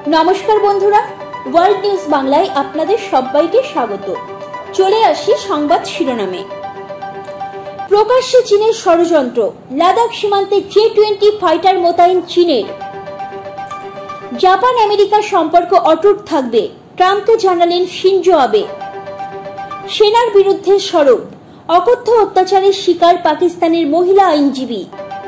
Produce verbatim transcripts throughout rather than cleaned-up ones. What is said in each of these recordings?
नमस्कार बंधुरा world news बांगलाय आपनादेर सबाइके स्वागत। चले आसि संबाद शिरोनामे। प्रकाश्ये चीनेर षड़यंत्र, लादाख सीमान्ते जे टोয়েন্টি फाइटार मोतायन चीनेर। जापान अमेरिका सम्पर्क अटूट थाकबे, ट्राम्पके जानालेन शिंजो आबे। सेनार बिरुद्धे सरब, अकथ्य अत्याचारेर शिकार पाकिस्तानेर महिला आईनजीबी।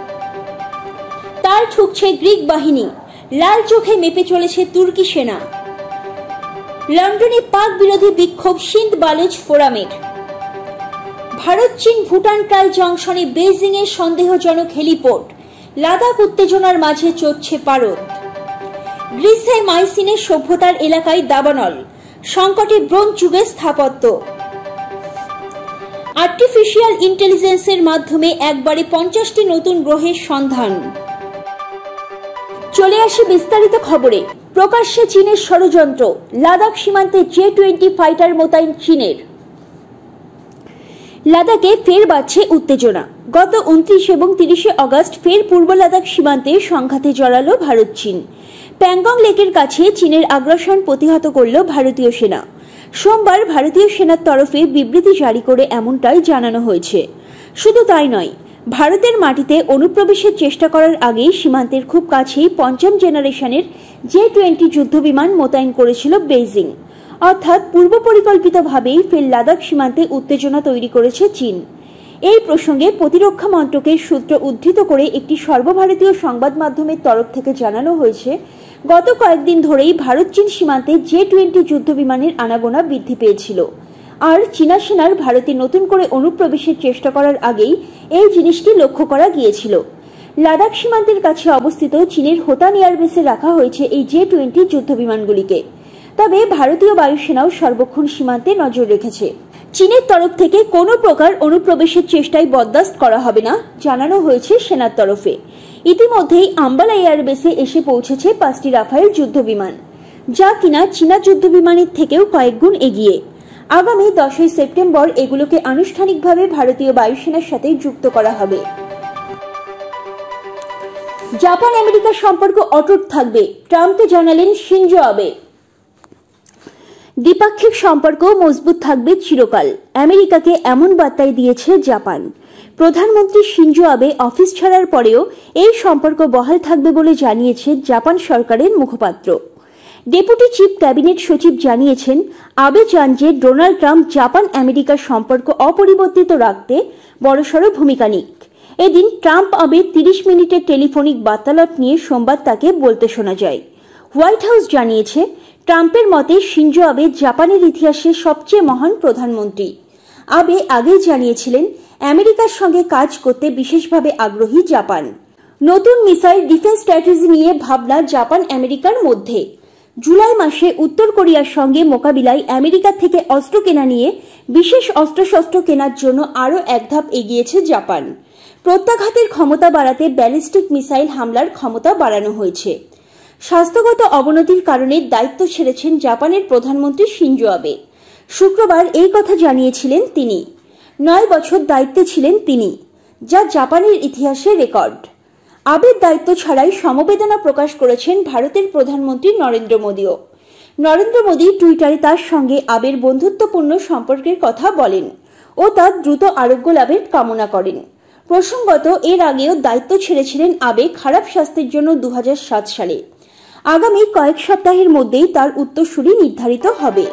तार ठुकছে ग्रीक बाहिनी, लाल चोखे मेपे चलेছে तुर्की सेना। लंडने पाक बिरोधी विक्षोभ सिंध बालुच फोरामेर। भारत चीन भूटान टाई जंक्शने बेजिंगे सन्देहजनक हेलिपोर्ट, लादाख उत्तेजनार माझे चलছে पारद। ग्रीसे माइसिने सभ्यतार एलाकाय दाबानल, संकटे ब्रोंज जुगे स्थापत्य। आर्टिफिशियल इंटेलिजेंसের মাধ্যমে একবারে পঞ্চাশটি নতুন গ্রহের সন্ধান। চলে আসি বিস্তারিত খবরে। প্রকাশ্যে চীনের ষড়যন্ত্র, লাদাখ সীমান্তে জে টোয়েন্টি ফাইটার মোতায়েন চীনের। লাদাখে ফের বাড়ছে উত্তেজনা। গত উনত্রিশ এবং তিরিশে আগস্ট ফের পূর্ব লাদাখ সীমান্তে সংঘাতে জড়ালো ভারত চীন। প্যাংগং লেকের কাছে চীনের আগ্রাসন প্রতিহত করল ভারতীয় সেনা। সোমবার ভারতীয় সেনার তরফে বিবৃতি জারি করে এমনটাই জানানো হয়েছে। শুধু তাই নয়, ভারতের মাটিতে অনুপ্রবেশের চেষ্টা করার আগেই সীমান্তের খুব কাছেই পঞ্চম জেনারেশনের জে টোয়েন্টি যুদ্ধবিমান মোতায়েন করেছিল বেইজিং। অর্থাৎ পূর্ব পরিকল্পিতভাবেই ফের লাদাখ সীমান্তে উত্তেজনা তৈরি করেছে চীন। এই প্রসঙ্গে প্রতিরক্ষা মন্ত্রকের সূত্র উদ্ধৃত করে একটি সর্বভারতীয় সংবাদ মাধ্যমের তরফ থেকে জানানো হয়েছে, গত কয়েকদিন ধরেই ভারত চীন সীমান্তে জে টোয়েন্টি যুদ্ধবিমানের আনাগোনা বৃদ্ধি পেয়েছিল। আর চীনা সেনার ভারতে নতুন করে অনুপ্রবেশের চেষ্টা করার আগেই এই জিনিসটি লক্ষ্য করা গিয়েছিল। লাদাখ সীমান্তের কাছে অবস্থিত চীনের হোতান এয়ারবেসে রাখা হয়েছে এই জে টোয়েন্টি যুদ্ধবিমানগুলিকে। তবে ভারতীয় বায়ুসেনাও সর্বক্ষণ সীমান্তে নজর রেখেছে। চীনের তরফ থেকে কোনো প্রকার অনুপ্রবেশের চেষ্টায় বরদাস্ত করা হবে না জানানো হয়েছে সেনার তরফে। ইতিমধ্যেই আম্বালা এয়ারবেসে এসে পৌঁছেছে পাঁচটি রাফায়েল যুদ্ধবিমান, যা কিনা চীনা যুদ্ধবিমানের থেকেও কয়েক গুণ এগিয়ে। আগামী দশই সেপ্টেম্বর এগুলোকে আনুষ্ঠানিকভাবে ভারতীয় বায়ুসেনার সাথে যুক্ত করা হবে। জাপান আমেরিকার সম্পর্ক অটুট থাকবে, ট্রাম্পকে জানালেন শিনজো আবে। দ্বিপাক্ষিক সম্পর্ক মজবুত থাকবে চিরকাল, আমেরিকাকে এমন বার্তাই দিয়েছে জাপান। প্রধানমন্ত্রী শিনজো আবে অফিস ছাড়ার পরেও এই সম্পর্ক বহাল থাকবে বলে জানিয়েছে জাপান সরকারের মুখপাত্র। ডেপুটি চিফ ক্যাবিনেট সচিব জানিয়েছেন, আবে চান যে ডোনাল্ড ট্রাম্প জাপান আমেরিকার সম্পর্ক অপরিবর্তিত রাখতে বড়সড় ভূমিকা নিক। এদিন ট্রাম্প আবে তিরিশ মিনিটের টেলিফোনিক বার্তালাপ নিয়ে সোমবার তাকে বলতে শোনা যায়। হোয়াইট হাউস জানিয়েছে, ট্রাম্পের মতে শিনজো আবে জাপানের ইতিহাসে সবচেয়ে মহান প্রধানমন্ত্রী। আবে আগেই জানিয়েছিলেন, আমেরিকার সঙ্গে কাজ করতে বিশেষভাবে আগ্রহী জাপান। নতুন মিসাইল ডিফেন্স স্ট্র্যাটেজি নিয়ে ভাবনা জাপান আমেরিকার মধ্যে। জুলাই মাসে উত্তর কোরিয়ার সঙ্গে মোকাবিলায় আমেরিকা থেকে অস্ত্র কেনা নিয়ে বিশেষ অস্ত্রশস্ত্র কেনার জন্য আরও এক ধাপ এগিয়েছে জাপান। প্রত্যাঘাতের ক্ষমতা বাড়াতে ব্যালিস্টিক মিসাইল হামলার ক্ষমতা বাড়ানো হয়েছে। স্বাস্থ্যগত অবনতির কারণে দায়িত্ব ছেড়েছেন জাপানের প্রধানমন্ত্রী শিনজো আবে। শুক্রবার এই কথা জানিয়েছিলেন তিনি। নয় বছর দায়িত্বে ছিলেন তিনি, যা জাপানের ইতিহাসে রেকর্ড। আবের দায়িত্ব ছাড়াই সমবেদনা প্রকাশ করেছেন ভারতের প্রধানমন্ত্রী নরেন্দ্র মোদীও। নরেন্দ্র মোদী টুইটারে তার সঙ্গে আবের বন্ধুত্বপূর্ণ সম্পর্কের কথা বলেন ও তার দ্রুত আরোগ্য লাভের কামনা করেন। প্রসঙ্গত, এর আগেও দায়িত্ব ছেড়েছিলেন আবে খারাপ স্বাস্থ্যের জন্য দু হাজার সাত সালে। আগামী কয়েক সপ্তাহের মধ্যেই তার উত্তরসূরি নির্ধারিত হবে।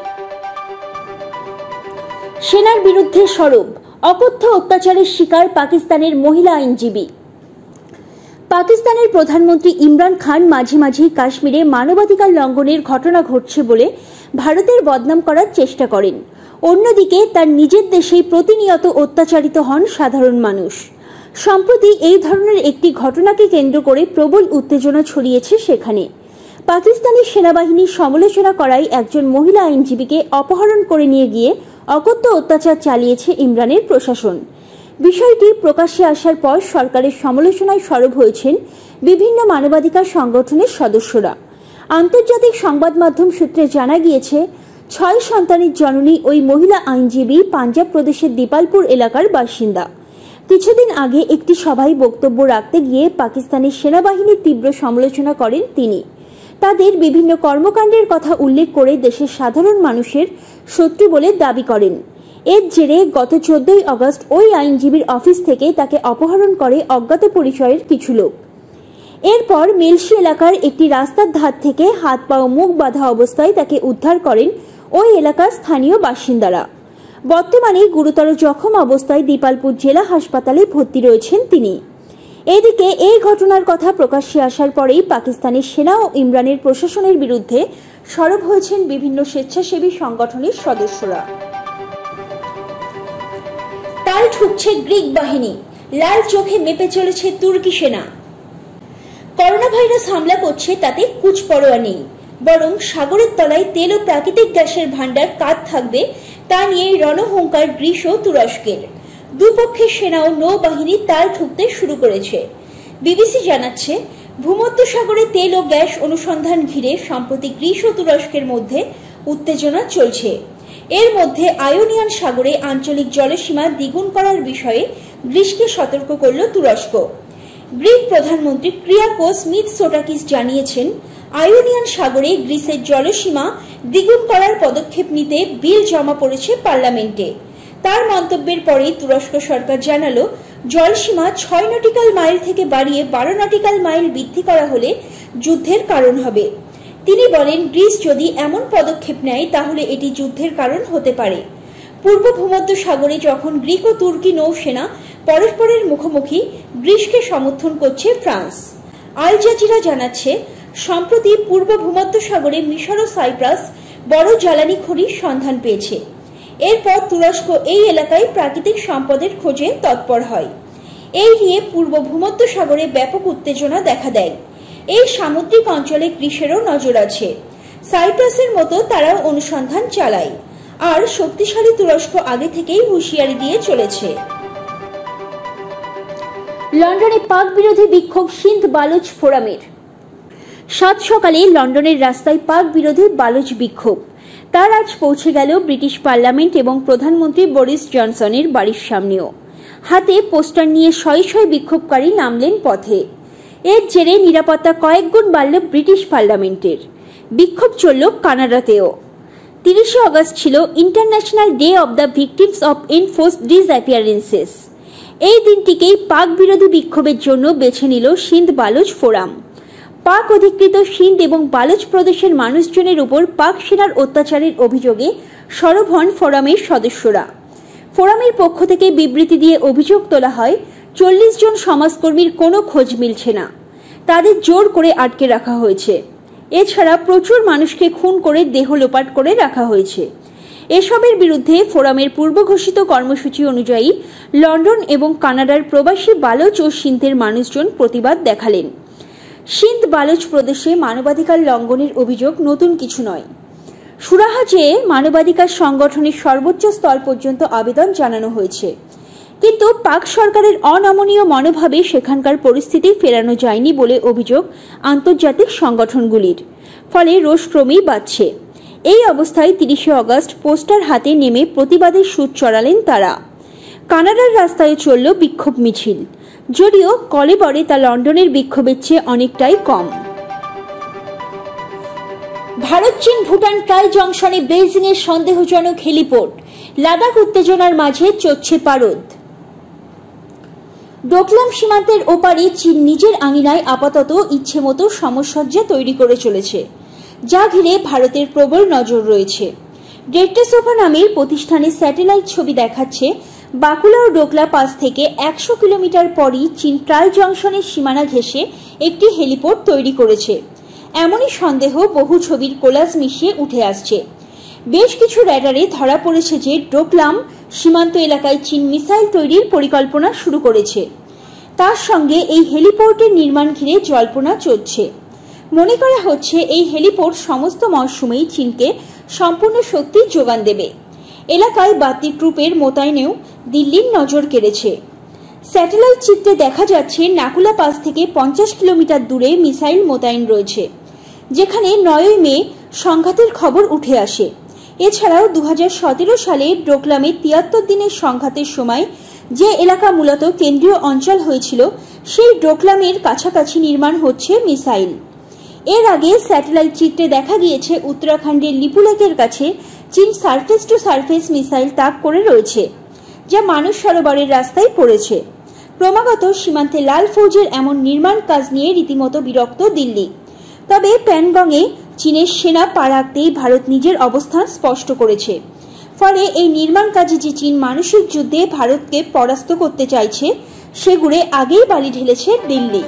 সেনার বিরুদ্ধে সরব, অকথ্য অত্যাচারের শিকার পাকিস্তানের মহিলা আইনজীবী। পাকিস্তানের প্রধানমন্ত্রী ইমরান খান মাঝে মাঝেই কাশ্মীরে মানবাধিকার লঙ্ঘনের ঘটনা ঘটছে বলে ভারতের বদনাম করার চেষ্টা করেন। অন্যদিকে তার নিজের দেশেই প্রতিনিয়ত অত্যাচারিত হন সাধারণ মানুষ। সম্প্রতি এই ধরনের একটি ঘটনাকে কেন্দ্র করে প্রবল উত্তেজনা ছড়িয়েছে সেখানে। পাকিস্তানি সেনাবাহিনীর সমালোচনা করায় একজন মহিলা আইনজীবীকে অপহরণ করে নিয়ে গিয়ে অকথ্য অত্যাচার চালিয়েছে ইমরানের প্রশাসন। বিষয়টি প্রকাশ্যে আসার পর সরকারের সমালোচনায় সরব হয়েছেন বিভিন্ন মানবাধিকার সংগঠনের সদস্যরা। আন্তর্জাতিক সংবাদ মাধ্যম সূত্রে জানা গিয়েছে, ছয় সন্তানের জননী ওই মহিলা আইনজীবী পাঞ্জাব প্রদেশের দিপালপুর এলাকার বাসিন্দা। কিছুদিন আগে একটি সভায় বক্তব্য রাখতে গিয়ে পাকিস্তানের সেনাবাহিনীর তীব্র সমালোচনা করেন তিনি। তাদের বিভিন্ন কর্মকাণ্ডের কথা উল্লেখ করে দেশের সাধারণ মানুষের শত্রু বলে দাবি করেন। এর জেরে গত চোদ্দই আগস্ট ওই আইনজীবীর অফিস থেকে তাকে অপহরণ করে অজ্ঞাত পরিচয়ের কিছু লোক। এরপর মেলসি এলাকার একটি রাস্তার ধার থেকে হাত পা ও মুখ বাঁধা অবস্থায় তাকে উদ্ধার করেন ওই এলাকার স্থানীয় বাসিন্দারা। বর্তমানে গুরুতর জখম অবস্থায় দীপালপুর জেলা হাসপাতালে ভর্তি রয়েছেন তিনি। এদিকে এই ঘটনার কথা প্রকাশ্যে আসার পরেই পাকিস্তানের সেনা ও ইমরানের প্রশাসনের বিরুদ্ধে সরব হয়েছেন বিভিন্ন স্বেচ্ছাসেবী সংগঠনের সদস্যরা। তাল ঠুকছে গ্রিক বাহিনী, লাল চোখে মেপে চলেছে তুর্কি সেনা। করোনা ভাইরাস হামলা করছে তাতে কুচপরোয়া নেই, বরং সাগরের তলায় তেল ও প্রাকৃতিক গ্যাসের ভান্ডার কাঁধ থাকবে তা নিয়ে রণহুঙ্কার গ্রিস ও তুরস্কের। দুপক্ষের সেনা ও নৌবাহিনী তাল ঠুকতে শুরু করেছে। বিবিসি জানাচ্ছে, ভূমধ্যসাগরে তেল ও গ্যাস অনুসন্ধান ঘিরে সম্প্রতি গ্রিস ও তুরস্কের মধ্যে উত্তেজনা চলছে। এর মধ্যে আয়োনিয়ান সাগরে আঞ্চলিক জলসীমা দ্বিগুণ করার বিষয়ে গ্রিসকে সতর্ক করল তুরস্ক। গ্রিক প্রধানমন্ত্রী ক্রিয়াকোস মিৎসোটাকিস জানিয়েছেন, আয়োনিয়ান সাগরে গ্রিসের জলসীমা দ্বিগুণ করার পদক্ষেপ নিতে বিল জমা পড়েছে পার্লামেন্টে। তার মন্তব্যের পরেই তুরস্ক সরকার জানালো, জলসীমা ছয় নটিক্যাল মাইল থেকে বাড়িয়ে বারো নটিক্যাল মাইল বৃদ্ধি করা হলে যুদ্ধের কারণ হবে। তিনি বলেন, গ্রিস যদি এমন পদক্ষেপ নেয় তাহলে এটি যুদ্ধের কারণ হতে পারে। পূর্ব ভূমধ্যসাগরে যখন গ্রিক ও তুর্কি নৌসেনা পরস্পরের মুখোমুখি, গ্রিসকে সমর্থন করছে ফ্রান্স। আল জাজিরা জানাচ্ছে, সম্প্রতি পূর্ব ভূমধ্যসাগরে মিশর ও সাইপ্রাস বড় জ্বালানি খনির সন্ধান পেয়েছে। এরপর তুরস্ক এই এলাকায় প্রাকৃতিক সম্পদের খোঁজে তৎপর হয়। এই নিয়ে পূর্ব ভূমধ্যসাগরে ব্যাপক উত্তেজনা দেখা দেয়। এই সামুদ্রিক অঞ্চলে গ্রিসেরও নজর আছে। সাইপ্রাসের মতো তারাও অনুসন্ধান চালায়। আর শক্তিশালী তুরস্ক আগে থেকেই হুঁশিয়ারি দিয়ে চলেছে। লন্ডনে পাক বিরোধী বিক্ষোভ সিন্ধ বালুচ ফোরামের। সাত সকালে লন্ডনের রাস্তায় পাক বিরোধী বালুচ বিক্ষোভ। তার আজ পৌঁছে গেল ব্রিটিশ পার্লামেন্ট এবং প্রধানমন্ত্রী বরিস জনসনের বাড়ির সামনেও। হাতে পোস্টার নিয়ে শয়ে শয়ে বিক্ষোভকারী নামলেন পথে। এর জেরে নিরাপত্তা কয়েক গুণ বাড়ল ব্রিটিশ পার্লামেন্টের। বিক্ষোভ চলল কানাডাতেও। তিরিশে আগস্ট ছিল international day of the victims of enforced disappearances. এই দিনটিকেই পাক বিরোধী বিক্ষোভের জন্য বেছে নিল সিন্ধ বালুচ ফোরাম। পাক অধিকৃত সিন্ধ এবং বালুচ প্রদেশের মানুষজনের উপর পাক সেনার অত্যাচারের অভিযোগে সরব হন ফোরামের সদস্যরা। ফোরামের পক্ষ থেকে বিবৃতি দিয়ে অভিযোগ তোলা হয়, চল্লিশ জন সমাজকর্মীর কোনো খোঁজ মিলছে না, তাদের জোর করে আটকে রাখা হয়েছে। এছাড়া প্রচুর মানুষকে খুন করে দেহ লোপাট করে রাখা হয়েছে। এসবের বিরুদ্ধে ফোরামের পূর্ব ঘোষিত কর্মসূচি অনুযায়ী লন্ডন এবং কানাডার প্রবাসী বালুচ ও সিন্ধের মানুষজন প্রতিবাদ দেখালেন। সিন্ধ বালুচ প্রদেশে মানবাধিকার লঙ্ঘনের অভিযোগ নতুন কিছু নয়। সুরাহা চেয়ে মানবাধিকার সংগঠনের সর্বোচ্চ স্তর পর্যন্ত আবেদন জানানো হয়েছে, কিন্তু পাক সরকারের অনমনীয় মনোভাবে সেখানকার পরিস্থিতি ফেরানো যায়নি বলে অভিযোগ আন্তর্জাতিক সংগঠনগুলির। ফলে রোষ ক্রমেই বাড়ছে। এই অবস্থায় তিরিশে আগস্ট পোস্টার হাতে নেমে প্রতিবাদের সুর চড়ালেন তারা। কানাডার রাস্তায় চলল বিক্ষোভ মিছিল, যদিও কলেবরে তা লন্ডনের বিক্ষোভের চেয়ে অনেকটাই কম। ভারত চীন ভুটান ট্রাই জংশনে বেইজিং এর সন্দেহজনক হেলিপোর্ট। লাদাখ উত্তেজনার মাঝে চলছে পারদ। ডোকলাম সীমান্তের ওপারে চীন নিজের আঙিনায় আপাতত ইচ্ছে মতো সমসজ্জা তৈরি করে চলেছে, যা ঘিরে ভারতের প্রবল নজর রয়েছে। ডেট্টেসোফা নামের প্রতিষ্ঠানের স্যাটেলাইট ছবি দেখাচ্ছে, বাকুলা ও ডোকলা পাস থেকে একশো কিলোমিটার পরই চীন ট্রাই জংশনের সীমানা ঘেঁষে একটি হেলিপোর্ট তৈরি করেছে। এমনই সন্দেহ বহু ছবির কোলাজ মিশিয়ে উঠে আসছে। বেশ কিছু র্যাডারে ধরা পড়েছে যে ডোকলাম সীমান্ত এলাকায় চীন মিসাইল তৈরির পরিকল্পনা শুরু করেছে। তার সঙ্গে এই হেলিপোর্টের নির্মাণ ঘিরে জল্পনা চলছে। মনে করা হচ্ছে এই হেলিপোর্ট সমস্ত মরশুমেই চীনকে সম্পূর্ণ শক্তি যোগান দেবে। এলাকায় বাড়তি ট্রুপের মোতায়েনেও দিল্লির নজর কেড়েছে। স্যাটেলাইট চিত্রে দেখা যাচ্ছে নাকুলা পাস থেকে পঞ্চাশ কিলোমিটার দূরে মিসাইল মোতায়েন রয়েছে, যেখানে নয়ই মে সংঘাতের খবর উঠে আসে। এছাড়াও দু হাজার সতেরো সালে ডোকলামে তিয়াত্তর দিনের সংঘাতের সময় যে এলাকা মূলত কেন্দ্রীয় অঞ্চল হয়েছিল, সেই ডোকলামের কাছাকাছি নির্মাণ হচ্ছে মিসাইল। এর আগে স্যাটেলাইট চিত্রে দেখা গিয়েছে উত্তরাখণ্ডের লিপুলেকের কাছে চীন সারফেস টু সারফেস মিসাইল তাক করে রয়েছে, যা মানস সরোবরের রাস্তায় পড়েছে। ক্রমাগত সীমান্তে লাল ফৌজের এমন নির্মাণ কাজ নিয়ে রীতিমতো বিরক্ত দিল্লি। তবে প্যানগংয়ে চীনের সেনা পা রাখতেই ভারত নিজের অবস্থান স্পষ্ট করেছে। ফলে এই নির্মাণ কাজে যে চীন মানসিক যুদ্ধে ভারতকে পরাস্ত করতে চাইছে, সেগুলো আগেই বালি ঢেলেছে দিল্লি।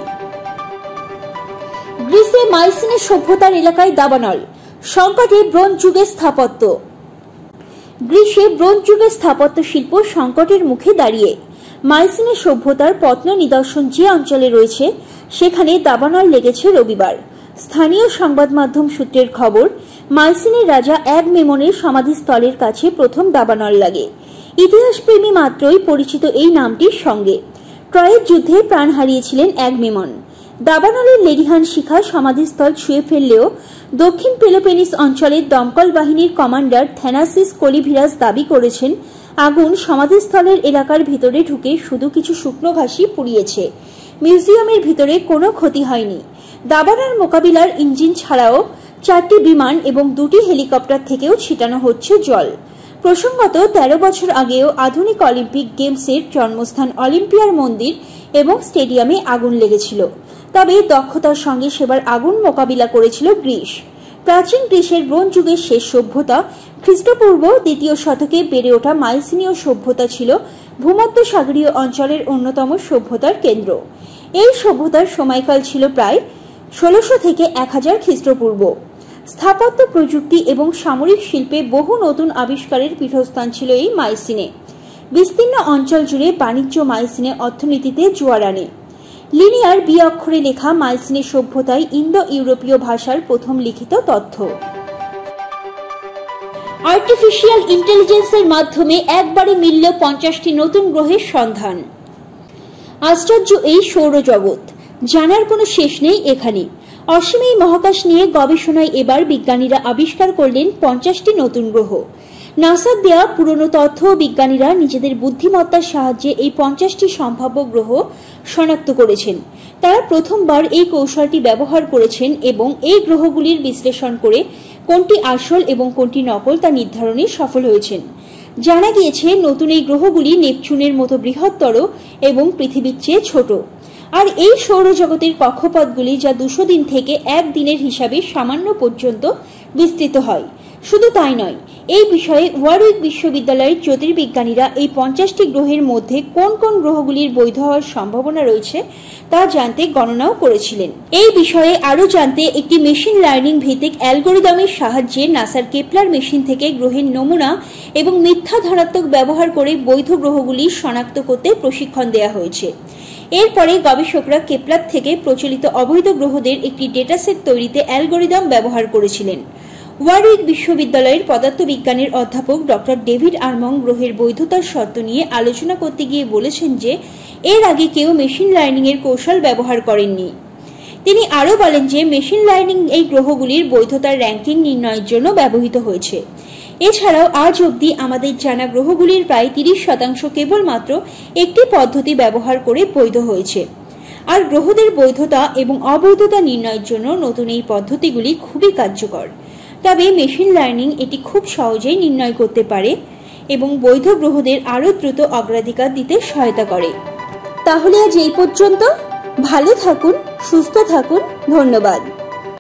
গ্রিসে মাইসিনের সভ্যতার এলাকায় দাবানল, সংকটে ব্রোঞ্জ যুগের স্থাপত্য। গ্রিসে ব্রোঞ্জ যুগের স্থাপত্য শিল্প সংকটের মুখে দাঁড়িয়ে মাইসিনের সভ্যতার প্রত্ন নিদর্শন যে অঞ্চলে রয়েছে, সেখানে দাবানল লেগেছে রবিবার। স্থানীয় সংবাদ মাধ্যম সূত্রের খবর, মাইসিনের রাজা অ্যাগমেমনের সমাধিস্থলের কাছে প্রথম দাবানল লাগে। ইতিহাসপ্রেমী মাত্রই পরিচিত এই নামটির সঙ্গে। ট্রয়ের যুদ্ধে প্রাণ হারিয়েছিলেন অ্যাগমেমন। দাবানলের লেডিহান শিখা সমাধিস্থল ছুঁয়ে ফেললেও দক্ষিণ পেলোপেনিস অঞ্চলের দমকল বাহিনীর কমান্ডার থ্যানাসিস কলিভিরাস দাবি করেছেন, আগুন সমাধিস্থলের এলাকার ভিতরে ঢুকে শুধু কিছু শুকনো ঘাসই পুড়িয়েছে। মিউজিয়ামের ভিতরে কোনো ক্ষতি হয়নি। দাবানল মোকাবিলার ইঞ্জিন ছাড়াও চারটি বিমান এবং দুটি হেলিকপ্টার থেকেও ছিটানো হচ্ছে জল। প্রসঙ্গত, তেরো বছর আগেও আধুনিক অলিম্পিক গেমসের জন্মস্থান অলিম্পিয়ার মন্দির এবং স্টেডিয়ামে আগুন লেগেছিল। তবে দক্ষতার সঙ্গে সেবার আগুন মোকাবিলা করেছিল গ্রিস। প্রাচীন গ্রিসের ব্রোঞ্জ যুগের শেষ সভ্যতা খ্রিস্টপূর্ব দ্বিতীয় শতকে বেড়ে ওঠা মাইসিনীয় সভ্যতা ছিল ভূমধ্যসাগরীয় অঞ্চলের অন্যতম সভ্যতার কেন্দ্র। এই সভ্যতার সময়কাল ছিল প্রায় ষোলশো থেকে এক হাজার খ্রিস্টপূর্ব। স্থাপত্য প্রযুক্তি এবং সামরিক শিল্পে বহু নতুন আবিষ্কারের পীঠস্থান ছিল এই মাইসিনে। বিস্তীর্ণ অঞ্চল জুড়ে বাণিজ্য মাইসিনে অর্থনীতিতে জোয়ার আনে। লিনিয়ার বি অক্ষরে লেখা মাইসিনের সভ্যতায় ইন্দো ইউরোপীয় ভাষার প্রথম লিখিত তথ্য। আর্টিফিশিয়াল ইন্টেলিজেন্সের মাধ্যমে একবারে মিলল পঞ্চাশটি নতুন গ্রহের সন্ধান। আশ্চর্য এই সৌরজগৎ, জানার কোনো শেষ নেই এখানে। অসীম এই মহাকাশ নিয়ে গবেষণায় এবার বিজ্ঞানীরা আবিষ্কার করলেন পঞ্চাশটি নতুন গ্রহ। নাসার দেয়া পুরনো তথ্য বিজ্ঞানীরা নিজেদের বুদ্ধিমত্তার সাহায্যে এই পঞ্চাশটি সম্ভাব্য গ্রহ শনাক্ত করেছেন। তারা প্রথমবার এই কৌশলটি ব্যবহার করেছেন এবং এই গ্রহগুলির বিশ্লেষণ করে কোনটি আসল এবং কোনটি নকল তা নির্ধারণে সফল হয়েছেন। জানা গিয়েছে নতুন এই গ্রহগুলি নেপচুনের মতো বৃহত্তর এবং পৃথিবীর চেয়ে ছোট। আর এই সৌরজগতের কক্ষপথগুলি যা দুশো দিন থেকে এক দিনের হিসাবে সামান্য পর্যন্ত বিস্তৃত হয়। শুধু তাই নয়, এই বিষয়ে ওয়ারউইক বিশ্ববিদ্যালয়ের জ্যোতির্বিজ্ঞানীরা এই পঞ্চাশটি গ্রহের মধ্যে কোন কোন গ্রহগুলির বৈধ হওয়ার সম্ভাবনা রয়েছে তা জানতে গণনাও করেছিলেন। এই বিষয়ে আরও জানতে একটি মেশিন লার্নিং ভিত্তিক অ্যালগোরিদমের সাহায্যে নাসার কেপলার মেশিন থেকে গ্রহের নমুনা এবং মিথ্যা ধনাত্মক ব্যবহার করে বৈধ গ্রহগুলি শনাক্ত করতে প্রশিক্ষণ দেওয়া হয়েছে। এরপরে গবেষকরা কেপলার থেকে প্রচলিত অবৈধ গ্রহদের একটি ডেটাসেট তৈরিতে অ্যালগোরিদম ব্যবহার করেছিলেন। ওয়ারউইক বিশ্ববিদ্যালয়ের পদার্থবিজ্ঞানের অধ্যাপক ডক্টর ডেভিড আর্মং গ্রহের বৈধতার শর্ত নিয়ে আলোচনা করতে গিয়ে বলেছেন যে এর আগে কেউ মেশিন লার্নিং এর কৌশল ব্যবহার করেননি। তিনি আরও বলেন যে মেশিন লার্নিং এই গ্রহগুলির বৈধতার র্যাঙ্কিং নির্ণয়ের জন্য ব্যবহৃত হয়েছে। এছাড়াও আজ অবধি আমাদের জানা গ্রহগুলির প্রায় তিরিশ শতাংশ কেবলমাত্র একটি পদ্ধতি ব্যবহার করে বৈধ হয়েছে। আর গ্রহদের বৈধতা এবং অবৈধতা নির্ণয়ের জন্য নতুন এই পদ্ধতিগুলি খুবই কার্যকর। তবে মেশিন লার্নিং এটি খুব সহজেই নির্ণয় করতে পারে এবং বৈধ গ্রহদের আরও দ্রুত অগ্রাধিকার দিতে সহায়তা করে। তাহলে আজ এই পর্যন্ত। ভালো থাকুন, সুস্থ থাকুন, ধন্যবাদ।